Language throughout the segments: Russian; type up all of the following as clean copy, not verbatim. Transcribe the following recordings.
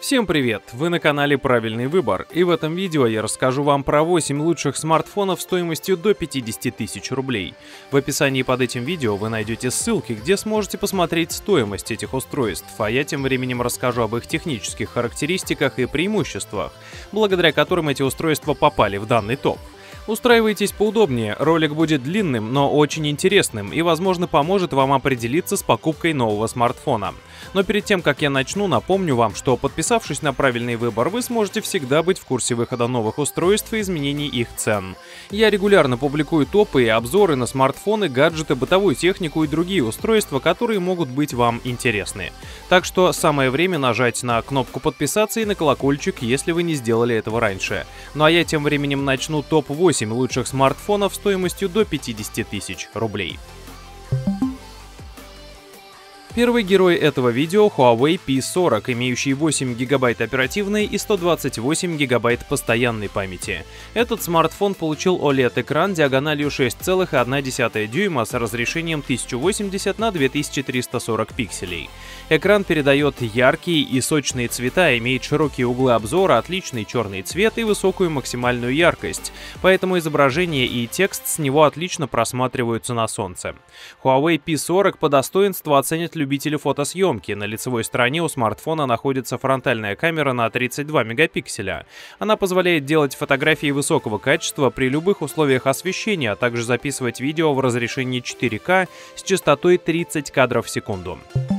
Всем привет! Вы на канале Правильный выбор, и в этом видео я расскажу вам про 8 лучших смартфонов стоимостью до 50 тысяч рублей. В описании под этим видео вы найдете ссылки, где сможете посмотреть стоимость этих устройств, а я тем временем расскажу об их технических характеристиках и преимуществах, благодаря которым эти устройства попали в данный топ. Устраивайтесь поудобнее, ролик будет длинным, но очень интересным и, возможно, поможет вам определиться с покупкой нового смартфона. Но перед тем, как я начну, напомню вам, что подписавшись на Правильный выбор, вы сможете всегда быть в курсе выхода новых устройств и изменений их цен. Я регулярно публикую топы и обзоры на смартфоны, гаджеты, бытовую технику и другие устройства, которые могут быть вам интересны. Так что самое время нажать на кнопку подписаться и на колокольчик, если вы не сделали этого раньше. Ну а я тем временем начну топ-8 лучших смартфонов стоимостью до 50 тысяч рублей. Первый герой этого видео — Huawei P40, имеющий 8 ГБ оперативной и 128 ГБ постоянной памяти. Этот смартфон получил OLED-экран диагональю 6,1 дюйма с разрешением 1080 на 2340 пикселей. Экран передает яркие и сочные цвета, имеет широкие углы обзора, отличный черный цвет и высокую максимальную яркость, поэтому изображение и текст с него отлично просматриваются на солнце. Huawei P40 по достоинству оценят любители фотосъемки. На лицевой стороне у смартфона находится фронтальная камера на 32 мегапикселя. Она позволяет делать фотографии высокого качества при любых условиях освещения, а также записывать видео в разрешении 4К с частотой 30 кадров в секунду.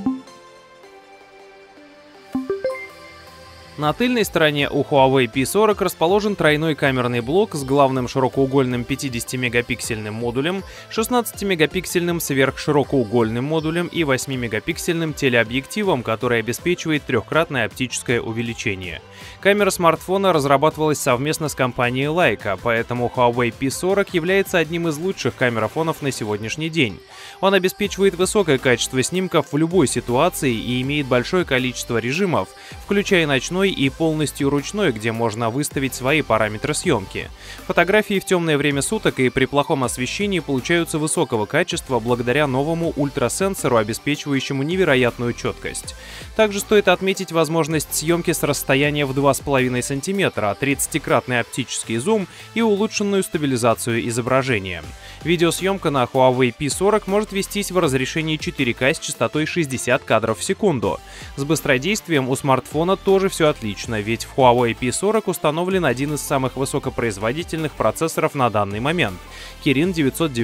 На тыльной стороне у Huawei P40 расположен тройной камерный блок с главным широкоугольным 50-мегапиксельным модулем, 16-мегапиксельным сверхширокоугольным модулем и 8-мегапиксельным телеобъективом, который обеспечивает трехкратное оптическое увеличение. Камера смартфона разрабатывалась совместно с компанией Leica, поэтому Huawei P40 является одним из лучших камерафонов на сегодняшний день. Он обеспечивает высокое качество снимков в любой ситуации и имеет большое количество режимов, включая ночной и полностью ручной, где можно выставить свои параметры съемки. Фотографии в темное время суток и при плохом освещении получаются высокого качества благодаря новому ультрасенсору, обеспечивающему невероятную четкость. Также стоит отметить возможность съемки с расстояния в 2,5 см, 30-кратный оптический зум и улучшенную стабилизацию изображения. Видеосъемка на Huawei P40 может вестись в разрешении 4К с частотой 60 кадров в секунду. С быстродействием у смартфона тоже все отлично, ведь в Huawei P40 установлен один из самых высокопроизводительных процессоров на данный момент — Kirin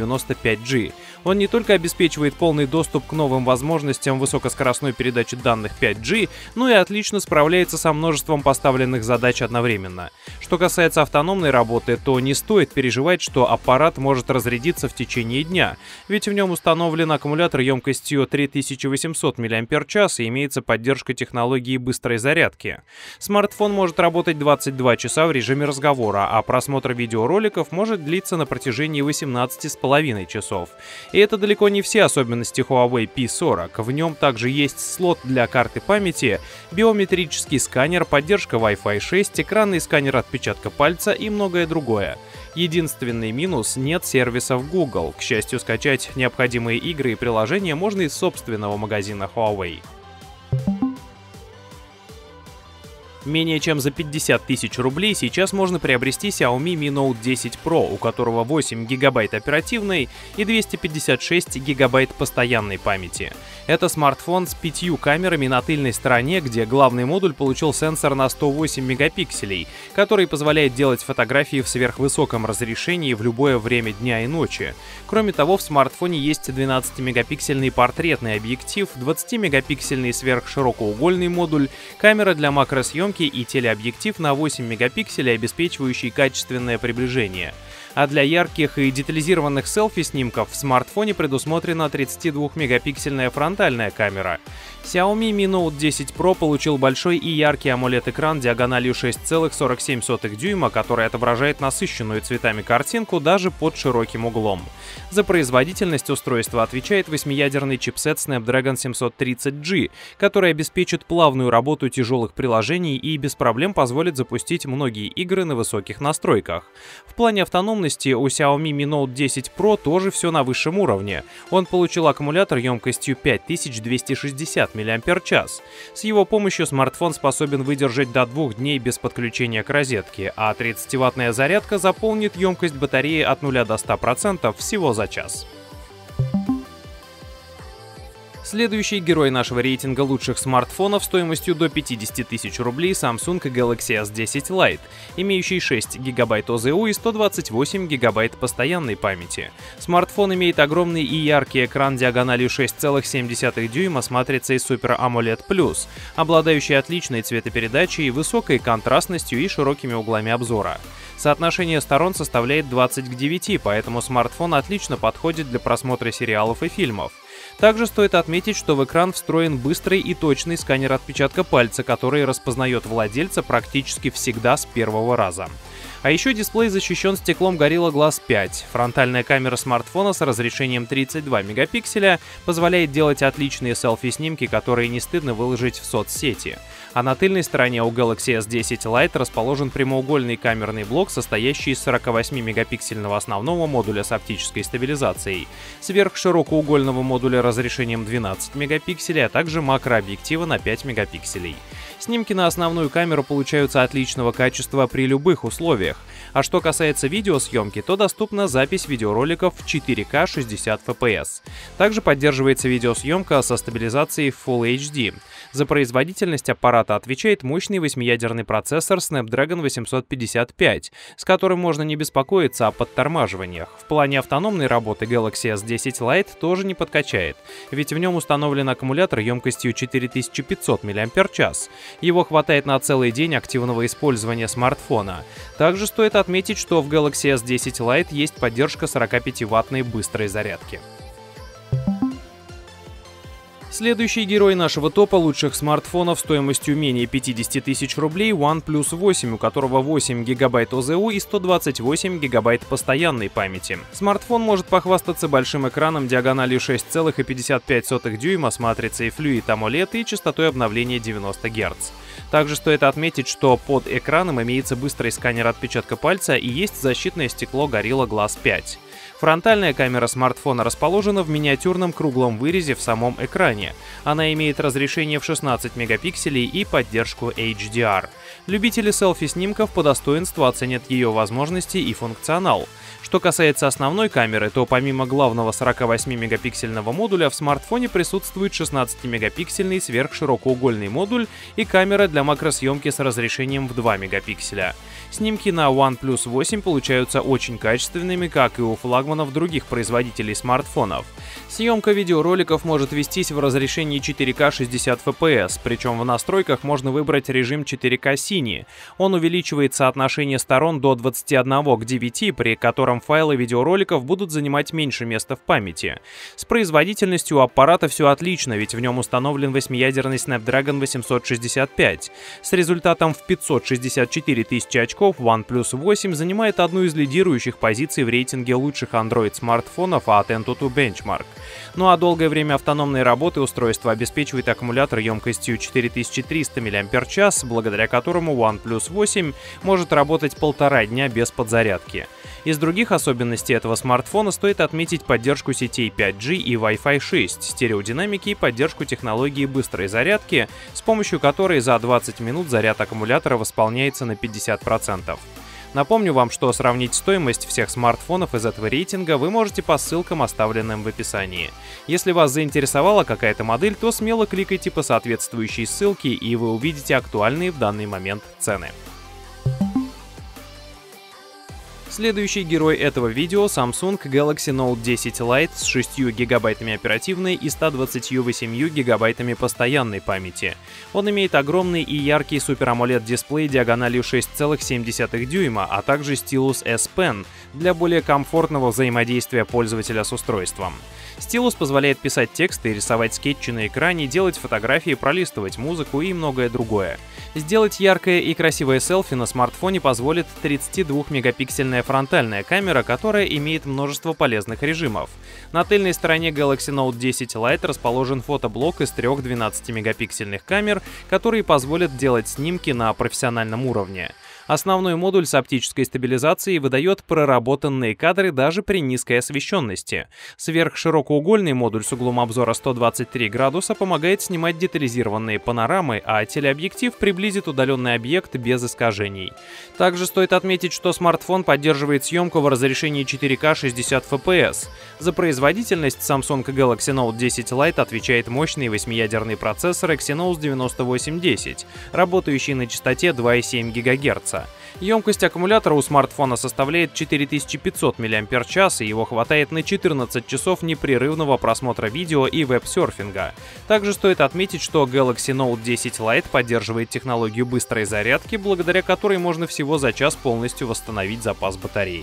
995G. Он не только обеспечивает полный доступ к новым возможностям высокоскоростной передачи данных 5G, но и отлично справляется со множеством поставленных задач одновременно. Что касается автономной работы, то не стоит переживать, что аппарат может разрядиться в течение дня, ведь в нем установлен аккумулятор емкостью 3800 мАч и имеется поддержка технологии быстрой зарядки. Смартфон может работать 22 часа в режиме разговора, а просмотр видеороликов может длиться на протяжении 18,5 часов. И это далеко не все особенности Huawei P40. В нем также есть слот для карты памяти, биометрический сканер, поддержка Wi-Fi 6, экранный сканер отпечатка пальца и многое другое. Единственный минус — нет сервисов Google. К счастью, скачать необходимые игры и приложения можно из собственного магазина Huawei. Менее чем за 50 тысяч рублей сейчас можно приобрести Xiaomi Mi Note 10 Pro, у которого 8 ГБ оперативной и 256 ГБ постоянной памяти. Это смартфон с 5 камерами на тыльной стороне, где главный модуль получил сенсор на 108 мегапикселей, который позволяет делать фотографии в сверхвысоком разрешении в любое время дня и ночи. Кроме того, в смартфоне есть 12-мегапиксельный портретный объектив, 20-мегапиксельный сверхширокоугольный модуль, камера для макросъемки и телеобъектив на 8 мегапикселей, обеспечивающий качественное приближение. А для ярких и детализированных селфи-снимков в смартфоне предусмотрена 32-мегапиксельная фронтальная камера. Xiaomi Mi Note 10 Pro получил большой и яркий AMOLED-экран диагональю 6,47 дюйма, который отображает насыщенную цветами картинку даже под широким углом. За производительность устройства отвечает 8-ядерный чипсет Snapdragon 730G, который обеспечит плавную работу тяжелых приложений и без проблем позволит запустить многие игры на высоких настройках. В плане автономности автономности у Xiaomi Mi Note 10 Pro тоже все на высшем уровне. Он получил аккумулятор емкостью 5260 мАч. С его помощью смартфон способен выдержать до 2 дней без подключения к розетке, а 30-ваттная зарядка заполнит емкость батареи от 0 до 100% всего за час. Следующий герой нашего рейтинга лучших смартфонов стоимостью до 50 тысяч рублей — Samsung Galaxy S10 Lite, имеющий 6 ГБ ОЗУ и 128 ГБ постоянной памяти. Смартфон имеет огромный и яркий экран диагональю 6,7 дюйма с матрицей Super AMOLED Plus, обладающий отличной цветопередачей, высокой контрастностью и широкими углами обзора. Соотношение сторон составляет 20 к 9, поэтому смартфон отлично подходит для просмотра сериалов и фильмов. Также стоит отметить, что в экран встроен быстрый и точный сканер отпечатка пальца, который распознает владельца практически всегда с первого раза. А еще дисплей защищен стеклом Gorilla Glass 5. Фронтальная камера смартфона с разрешением 32 мегапикселя позволяет делать отличные селфи-снимки, которые не стыдно выложить в соцсети. А на тыльной стороне у Galaxy S10 Lite расположен прямоугольный камерный блок, состоящий из 48-мегапиксельного основного модуля с оптической стабилизацией, сверхширокоугольного модуля разрешением 12 мегапикселей, а также макрообъектива на 5 мегапикселей. Снимки на основную камеру получаются отличного качества при любых условиях. А что касается видеосъемки, то доступна запись видеороликов в 4К 60 FPS. Также поддерживается видеосъемка со стабилизацией Full HD. За производительность аппарата отвечает мощный 8-ядерный процессор Snapdragon 855, с которым можно не беспокоиться о подтормаживаниях. В плане автономной работы Galaxy S10 Lite тоже не подкачает, ведь в нем установлен аккумулятор емкостью 4500 мАч. Его хватает на целый день активного использования смартфона. Также стоит отметить, что в Galaxy S10 Lite есть поддержка 45-ваттной быстрой зарядки. Следующий герой нашего топа лучших смартфонов стоимостью менее 50 тысяч рублей — OnePlus 8, у которого 8 ГБ ОЗУ и 128 ГБ постоянной памяти. Смартфон может похвастаться большим экраном диагональю 6,55 дюйма с матрицей Fluid AMOLED и частотой обновления 90 Гц. Также стоит отметить, что под экраном имеется быстрый сканер отпечатка пальца и есть защитное стекло Gorilla Glass 5. Фронтальная камера смартфона расположена в миниатюрном круглом вырезе в самом экране. Она имеет разрешение в 16 мегапикселей и поддержку HDR. Любители селфи-снимков по достоинству оценят ее возможности и функционал. Что касается основной камеры, то помимо главного 48-мегапиксельного модуля в смартфоне присутствует 16-мегапиксельный сверхширокоугольный модуль и камера для макросъемки с разрешением в 2 мегапикселя. Снимки на OnePlus 8 получаются очень качественными, как и у флагманов других производителей смартфонов. Съемка видеороликов может вестись в разрешении 4К 60 FPS, причем в настройках можно выбрать режим 4К Cine. Он увеличивает соотношение сторон до 21 к 9, при котором файлы видеороликов будут занимать меньше места в памяти. С производительностью у аппарата все отлично, ведь в нем установлен 8-ядерный Snapdragon 865. С результатом в 564 тысячи очков OnePlus 8 занимает одну из лидирующих позиций в рейтинге лучших Android-смартфонов от AnTuTu Benchmark. Ну а долгое время автономной работы устройство обеспечивает аккумулятор емкостью 4300 мАч, благодаря которому OnePlus 8 может работать 1,5 дня без подзарядки. Из других особенностей этого смартфона стоит отметить поддержку сетей 5G и Wi-Fi 6, стереодинамики и поддержку технологии быстрой зарядки, с помощью которой за 20 минут заряд аккумулятора восполняется на 50%. Напомню вам, что сравнить стоимость всех смартфонов из этого рейтинга вы можете по ссылкам, оставленным в описании. Если вас заинтересовала какая-то модель, то смело кликайте по соответствующей ссылке, и вы увидите актуальные в данный момент цены. Следующий герой этого видео — Samsung Galaxy Note 10 Lite с 6 гигабайтами оперативной и 128 гигабайтами постоянной памяти. Он имеет огромный и яркий Super AMOLED дисплей диагональю 6,7 дюйма, а также стилус S Pen для более комфортного взаимодействия пользователя с устройством. Стилус позволяет писать тексты, рисовать скетчи на экране, делать фотографии, пролистывать музыку и многое другое. Сделать яркое и красивое селфи на смартфоне позволит 32-мегапиксельная фронтальная камера, которая имеет множество полезных режимов. На тыльной стороне Galaxy Note 10 Lite расположен фотоблок из 3 12-мегапиксельных камер, которые позволят делать снимки на профессиональном уровне. Основной модуль с оптической стабилизацией выдает проработанные кадры даже при низкой освещенности. Сверхширокоугольный модуль с углом обзора 123 градуса помогает снимать детализированные панорамы, а телеобъектив приблизит удаленный объект без искажений. Также стоит отметить, что смартфон поддерживает съемку в разрешении 4К 60 FPS. За производительность Samsung Galaxy Note 10 Lite отвечает мощный 8-ядерный процессор Exynos 9810, работающий на частоте 2,7 ГГц. Емкость аккумулятора у смартфона составляет 4500 мАч, и его хватает на 14 часов непрерывного просмотра видео и веб-серфинга. Также стоит отметить, что Galaxy Note 10 Lite поддерживает технологию быстрой зарядки, благодаря которой можно всего за час полностью восстановить запас батареи.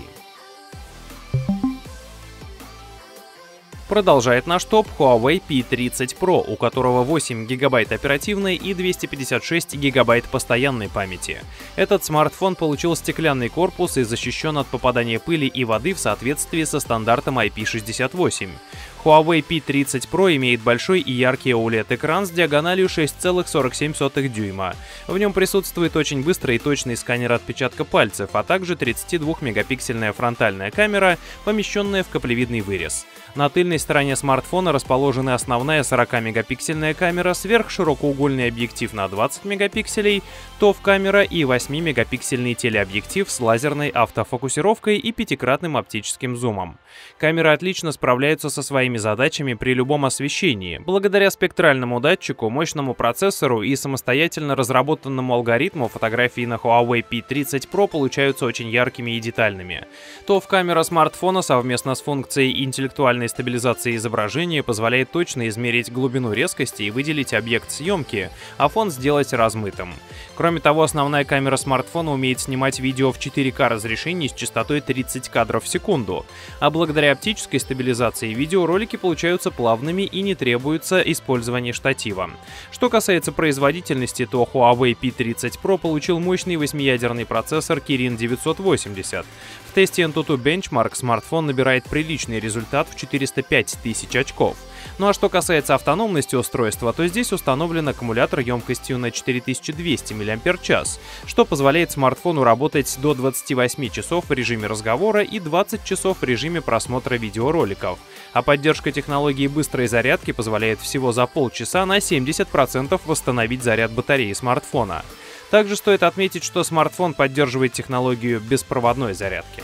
Продолжает наш топ Huawei P30 Pro, у которого 8 ГБ оперативной и 256 ГБ постоянной памяти. Этот смартфон получил стеклянный корпус и защищен от попадания пыли и воды в соответствии со стандартом IP68. Huawei P30 Pro имеет большой и яркий OLED-экран с диагональю 6,47 дюйма. В нем присутствует очень быстрый и точный сканер отпечатка пальцев, а также 32-мегапиксельная фронтальная камера, помещенная в каплевидный вырез. На тыльной стороне смартфона расположены основная 40-мегапиксельная камера, сверхширокоугольный объектив на 20 мегапикселей, TOF-камера и 8-мегапиксельный телеобъектив с лазерной автофокусировкой и 5-кратным оптическим зумом. Камеры отлично справляются со своими задачами при любом освещении, благодаря спектральному датчику, мощному процессору и самостоятельно разработанному алгоритму. Фотографии на Huawei P30 Pro получаются очень яркими и детальными. TOF-камера смартфона совместно с функцией интеллектуальной стабилизации изображения позволяет точно измерить глубину резкости и выделить объект съемки, а фон сделать размытым. Кроме того, основная камера смартфона умеет снимать видео в 4К разрешении с частотой 30 кадров в секунду, а благодаря оптической стабилизации видеоролики получаются плавными и не требуется использования штатива. Что касается производительности, то Huawei P30 Pro получил мощный 8-ядерный процессор Kirin 980. В тесте AnTuTu Benchmark смартфон набирает приличный результат в 405 тысяч очков. Ну а что касается автономности устройства, то здесь установлен аккумулятор емкостью на 4200 мАч, что позволяет смартфону работать до 28 часов в режиме разговора и 20 часов в режиме просмотра видеороликов. А поддержка технологии быстрой зарядки позволяет всего за полчаса на 70% восстановить заряд батареи смартфона. Также стоит отметить, что смартфон поддерживает технологию беспроводной зарядки.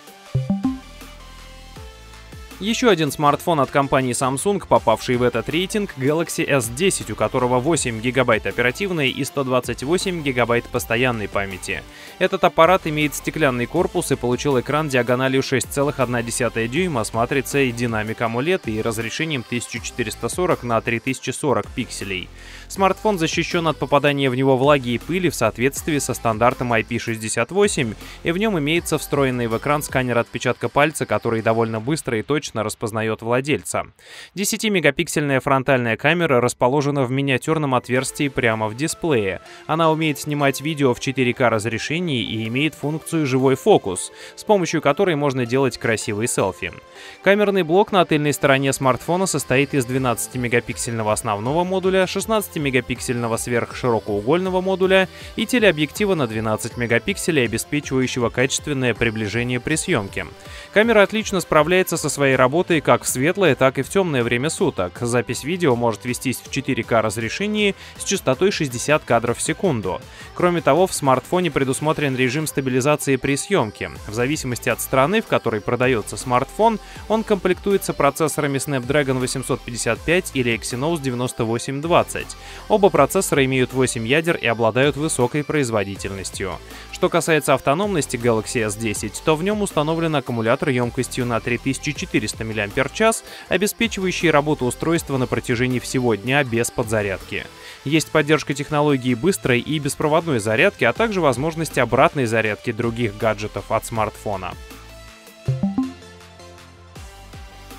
Еще один смартфон от компании Samsung, попавший в этот рейтинг, Galaxy S10, у которого 8 ГБ оперативной и 128 ГБ постоянной памяти. Этот аппарат имеет стеклянный корпус и получил экран диагональю 6,1 дюйма с матрицей Dynamic AMOLED и разрешением 1440 на 3040 пикселей. Смартфон защищен от попадания в него влаги и пыли в соответствии со стандартом IP68, и в нем имеется встроенный в экран сканер отпечатка пальца, который довольно быстро и точно распознает владельца. 10-мегапиксельная фронтальная камера расположена в миниатюрном отверстии прямо в дисплее. Она умеет снимать видео в 4К разрешении и имеет функцию «Живой фокус», с помощью которой можно делать красивые селфи. Камерный блок на тыльной стороне смартфона состоит из 12-мегапиксельного основного модуля, 16-мегапиксельного сверхширокоугольного модуля и телеобъектива на 12 мегапикселей, обеспечивающего качественное приближение при съемке. Камера отлично справляется со своей работой как в светлое, так и в темное время суток. Запись видео может вестись в 4К разрешении с частотой 60 кадров в секунду. Кроме того, в смартфоне предусмотрен режим стабилизации при съемке. В зависимости от страны, в которой продается смартфон, он комплектуется процессорами Snapdragon 855 или Exynos 9820. Оба процессора имеют 8 ядер и обладают высокой производительностью. Что касается автономности Galaxy S10, то в нем установлен аккумулятор емкостью на 3400 мАч, обеспечивающий работу устройства на протяжении всего дня без подзарядки. Есть поддержка технологии быстрой и беспроводной зарядки, а также возможность обратной зарядки других гаджетов от смартфона.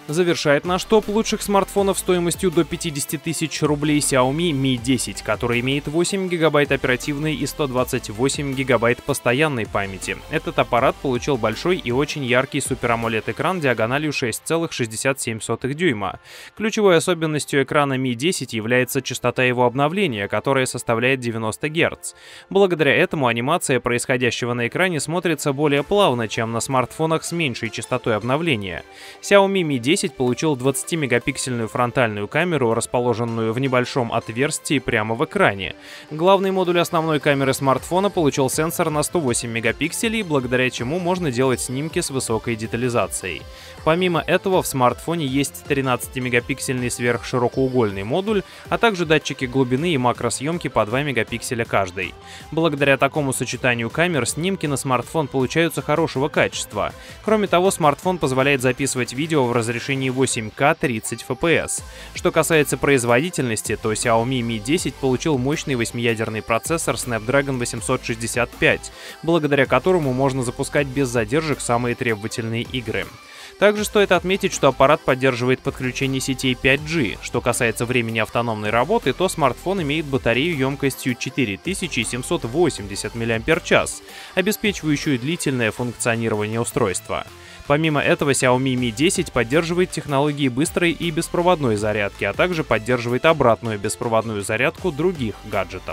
Завершает наш топ лучших смартфонов стоимостью до 50 тысяч рублей Xiaomi Mi 10, который имеет 8 гигабайт оперативной и 128 гигабайт постоянной памяти. Этот аппарат получил большой и очень яркий Super AMOLED-экран диагональю 6,67 дюйма. Ключевой особенностью экрана Mi 10 является частота его обновления, которая составляет 90 Гц. Благодаря этому анимация происходящего на экране смотрится более плавно, чем на смартфонах с меньшей частотой обновления. Xiaomi Mi 10 получил 20-мегапиксельную фронтальную камеру, расположенную в небольшом отверстии прямо в экране. Главный модуль основной камеры смартфона получил сенсор на 108 мегапикселей, благодаря чему можно делать снимки с высокой детализацией. Помимо этого, в смартфоне есть 13-мегапиксельный сверхширокоугольный модуль, а также датчики глубины и макросъемки по 2 мегапикселя каждый. Благодаря такому сочетанию камер снимки на смартфон получаются хорошего качества. Кроме того, смартфон позволяет записывать видео в разрешении 8К 30 FPS. Что касается производительности, то Xiaomi Mi 10 получил мощный 8-ядерный процессор Snapdragon 865, благодаря которому можно запускать без задержек самые требовательные игры. Также стоит отметить, что аппарат поддерживает подключение сетей 5G. Что касается времени автономной работы, то смартфон имеет батарею емкостью 4780 мАч, обеспечивающую длительное функционирование устройства. Помимо этого, Xiaomi Mi 10 поддерживает технологии быстрой и беспроводной зарядки, а также поддерживает обратную беспроводную зарядку других гаджетов.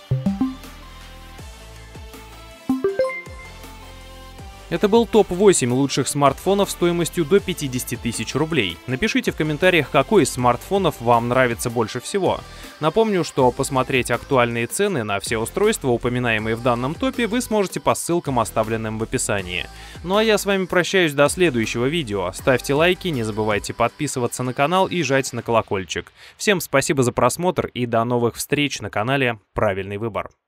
Это был топ-8 лучших смартфонов стоимостью до 50 тысяч рублей. Напишите в комментариях, какой из смартфонов вам нравится больше всего. Напомню, что посмотреть актуальные цены на все устройства, упоминаемые в данном топе, вы сможете по ссылкам, оставленным в описании. Ну а я с вами прощаюсь до следующего видео. Ставьте лайки, не забывайте подписываться на канал и жать на колокольчик. Всем спасибо за просмотр и до новых встреч на канале «Правильный выбор».